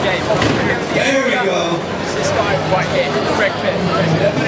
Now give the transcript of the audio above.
game. There we go. It's this guy right here, Greg Pitt.